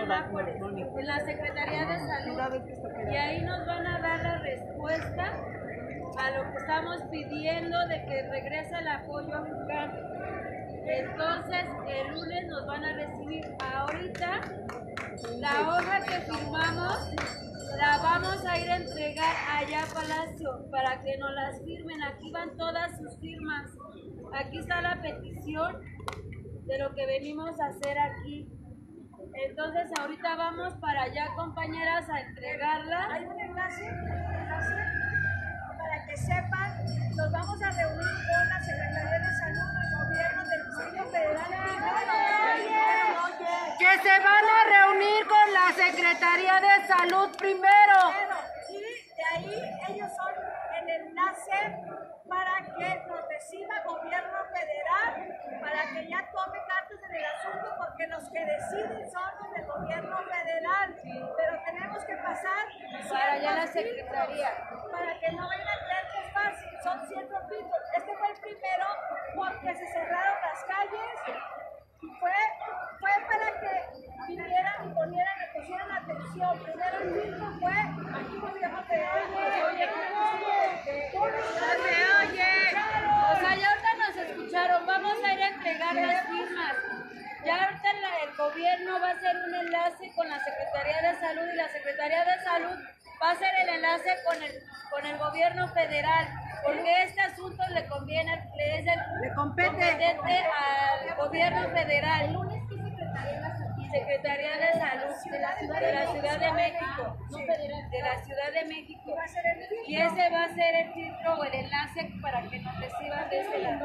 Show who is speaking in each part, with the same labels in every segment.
Speaker 1: Nápoles, en la Secretaría de Salud, y ahí nos van a dar la respuesta a lo que estamos pidiendo de que regrese el apoyo a Jucán. Entonces el lunes nos van a recibir. Ahorita la hoja que firmamos la vamos a ir a entregar allá a Palacio para que nos las firmen. Aquí van todas sus firmas. Aquí está la petición de lo que venimos a hacer aquí. Entonces ahorita vamos para allá, compañeras, a entregarla.
Speaker 2: Hay un enlace para que sepan, nos vamos a reunir con la Secretaría de Salud del Gobierno del Distrito Federal.
Speaker 1: Que se van a reunir con la Secretaría de Salud primero.
Speaker 2: Y de ahí ellos son el enlace para que nos reciba el Gobierno Federal, para que ya tome cartas en el asunto, porque los que deciden son los del Gobierno Federal. Pero tenemos que pasar
Speaker 1: Para allá la Secretaría.
Speaker 2: para que no vayan a creer que es fácil. Son 100 filtros. Este fue el primero porque se cerraron las calles. Fue para que vinieran y pusieran atención. Primero el filtro fue aquí Gobierno Federal.
Speaker 1: O sea, ya ahorita nos escucharon, vamos a ir a entregar las firmas. Ya ahorita el gobierno va a hacer un enlace con la Secretaría de Salud y la Secretaría de Salud va a hacer el enlace con el gobierno federal, porque este asunto le compete al gobierno federal. Secretaría de Salud de la Ciudad de México, de la Ciudad de México, y ese va a ser el filtro o el enlace para que nos reciban desde la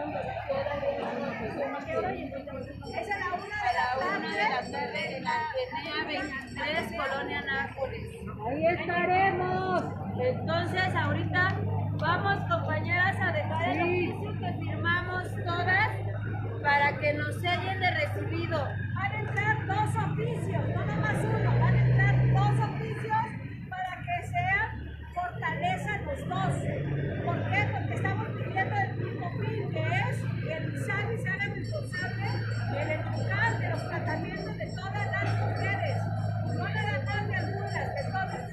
Speaker 2: Es a la 1
Speaker 1: de la tarde en la Avenida 23, Colonia Nápoles.
Speaker 2: Ahí estaremos.
Speaker 1: Entonces ahorita vamos, compañeras, a dejar el oficio que firmamos todas para que nos sellen de recibido.
Speaker 2: Van a entrar 2 oficios, no nomás uno, van a entrar 2 oficios para que sean fortaleza los 2. ¿Por qué? Porque estamos pidiendo el mismo fin, que es que el INSABI se haga responsable del educar, de los tratamientos de todas las mujeres, no nada más de algunas, de todas.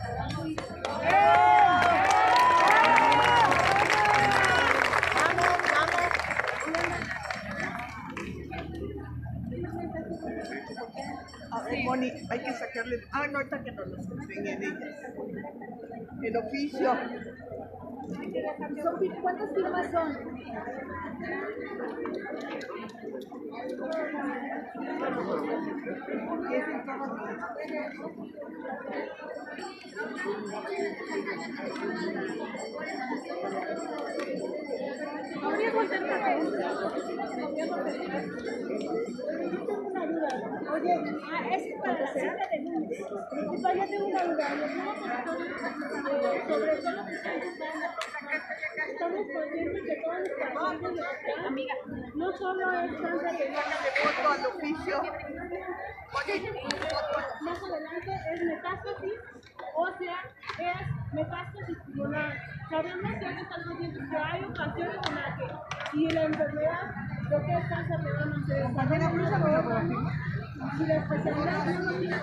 Speaker 3: A ver, Moni, hay que sacarle. Ah, no, ahorita que nos los enseñen ellas. El oficio.
Speaker 1: ¿Cuántas firmas son?
Speaker 2: Oye, ese es para la cita de lunes. Yo tengo una duda. Sobre todo lo que están buscando. Estamos conscientes que todos los pacientes no solo es cáncer de
Speaker 3: Foto al oficio.
Speaker 2: más adelante es metástasis, o sea, es metástasis pulmonar. Sabemos que hay pacientes que hay ocasiones en las que si la enfermedad, lo que es cáncer de mama se desarrolla, si la especialidad no tiene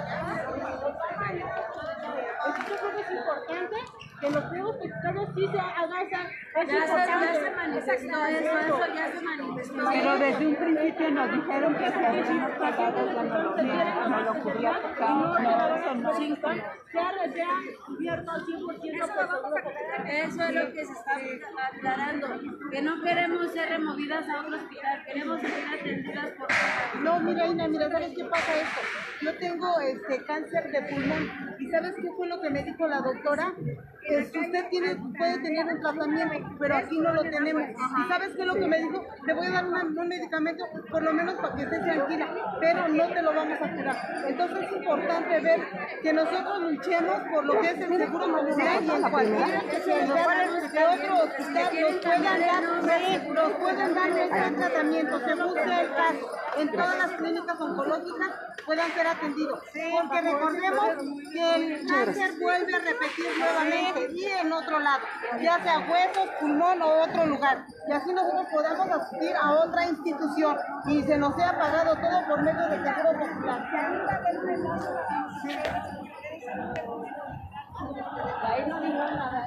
Speaker 2: es importante que los juegos mexicanos sí se haga
Speaker 1: Ya se manifestó eso ya se manifestó.
Speaker 4: Pero desde un principio nos dijeron que se habían pagado la tecnología, no lo cubría porque
Speaker 2: se ha cubierto al 100% por seguro popular.
Speaker 1: Eso es lo que se está aclarando, que no queremos ser removidas a otro hospital, queremos ser atendidas por
Speaker 4: No, mira, Ina, mira, ¿sabes qué pasa esto? Yo tengo cáncer de pulmón y ¿sabes qué fue lo que me dijo la doctora? Que usted puede tener un tratamiento, pero aquí no lo tenemos. ¿Y sabes qué es lo que me dijo? Te voy a dar un medicamento, por lo menos para que estés tranquila, pero no te lo vamos a curar. Entonces es importante ver que nosotros luchemos por lo que es el seguro popular y en cualquier que otro hospital nos puedan dar este tratamiento, se busque el caso. en todas las clínicas oncológicas puedan ser atendidos. Porque recordemos que el cáncer vuelve a repetir nuevamente y en otro lado, ya sea huesos, pulmón o otro lugar. Y así nosotros podamos asistir a otra institución y se nos sea pagado todo por medio del Seguro Popular.
Speaker 2: Ahí no digo nada.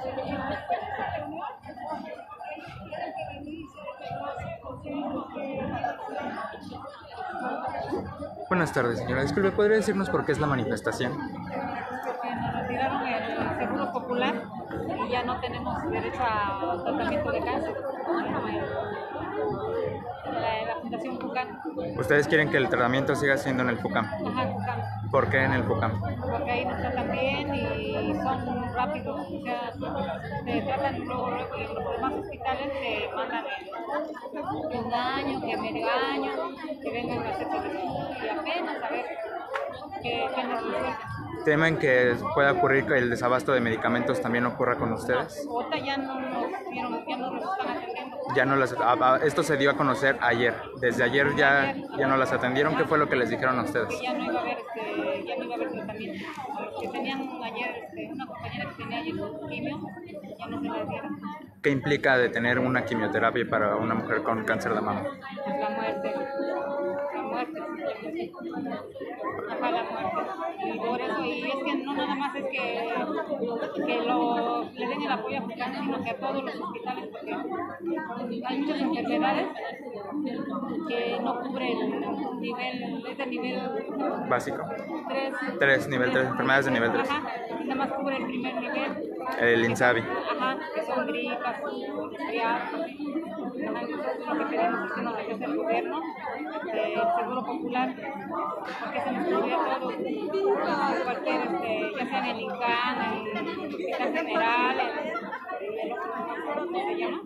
Speaker 5: Buenas tardes, señora. Disculpe, ¿podría decirnos por qué es la manifestación?
Speaker 6: Porque nos retiraron el Seguro Popular y ya no tenemos derecho a tratamiento de cáncer. La Fundación FUCAM.
Speaker 5: ¿Ustedes quieren que el tratamiento siga siendo en el FUCAM?
Speaker 6: Ajá, FUCAM.
Speaker 5: ¿Por qué en el FUCAM?
Speaker 6: Porque ahí nos tratan bien y son rápidos, o sea, te tratan luego y en los demás hospitales te mandan que un año, que medio año, que vengan a hacer y apenas a ver qué nos resuelven.
Speaker 5: ¿Temen que pueda ocurrir que el desabasto de medicamentos también ocurra con ustedes?
Speaker 6: Ahorita ya no nos están atendiendo.
Speaker 5: Ya no las, esto se dio a conocer ayer. Desde ayer ya no las atendieron. ¿Qué fue lo que les dijeron a ustedes?
Speaker 6: Que ya no iba a haber tratamiento. A los que tenían ayer, una compañera que tenía ayer su quimio, ya no se las dieron.
Speaker 5: ¿Qué implica de tener una quimioterapia para una mujer con cáncer de mama?
Speaker 6: Pues la muerte, simplemente. Ajá, la muerte. Y por eso, y es que no nada más es que le den el apoyo a FUCAM, sino que a todos los hospitales, porque hay muchas enfermedades que no cubren un nivel, es de nivel
Speaker 5: ¿Básico?
Speaker 6: 3.
Speaker 5: Nivel 3, enfermedades de nivel 3.
Speaker 6: Ajá, y nada más cubre el primer nivel.
Speaker 5: El INSABI.
Speaker 6: Ajá, que son gripas, resfriados. Ajá, nosotros lo que tenemos es que nos regrese el gobierno, el Seguro Popular, porque se nos cubría todo, cualquier, ya sea en el INCAN, en el Hospital General, en el otro, ¿cómo se llama?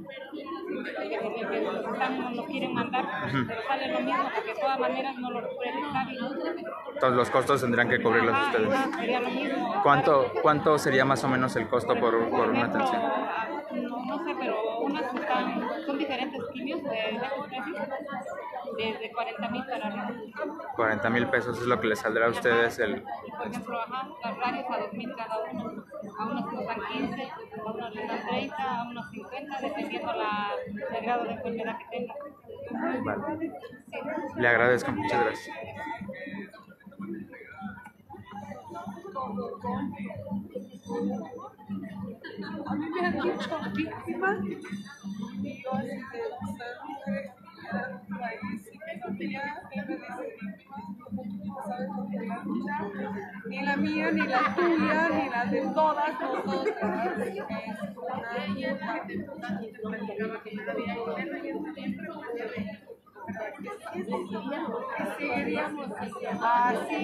Speaker 6: Que lo quieren mandar, pero sale lo mismo, porque de todas maneras no lo cubre el INSABI.
Speaker 5: Todos los costos tendrían que cubrirlos ustedes.
Speaker 6: Sería lo mismo.
Speaker 5: ¿Cuánto sería más o menos el costo por una atención?
Speaker 6: No sé, pero unas son diferentes quimios de estos precios, desde 40,000 para arriba.
Speaker 5: 40,000 pesos es lo que les saldrá a ustedes el...
Speaker 6: Y por ejemplo, las radios a 2,000 cada uno. A unos les dan 15, a unos les dan 30, a unos 50, dependiendo el grado de enfermedad que tengan.
Speaker 5: Vale. Le agradezco, muchas gracias.
Speaker 3: A mí me han dicho víctima y yo así de usted mujer por ahí sí que ya me dicen víctima, como tú no sabes lo que la lucha, ni la mía, ni la tuya, ni la de todas nosotras, es una lucha que seguiríamos así.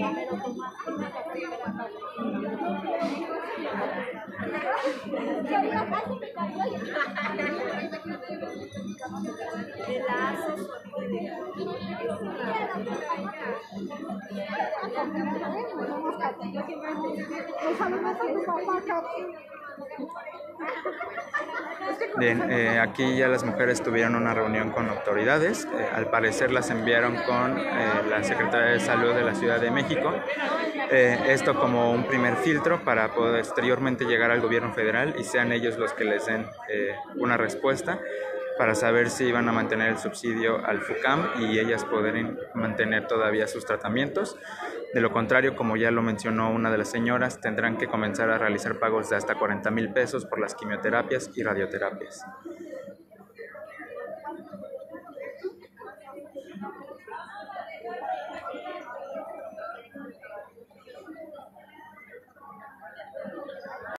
Speaker 5: Bien, aquí ya las mujeres tuvieron una reunión con autoridades. Al parecer las enviaron con la Secretaría de Salud de la Ciudad de México. Esto como un primer filtro para posteriormente llegar al gobierno federal y sean ellos los que les den una respuesta para saber si iban a mantener el subsidio al FUCAM y ellas poder mantener todavía sus tratamientos. De lo contrario, como ya lo mencionó una de las señoras, tendrán que comenzar a realizar pagos de hasta 40,000 pesos por las quimioterapias y radioterapias.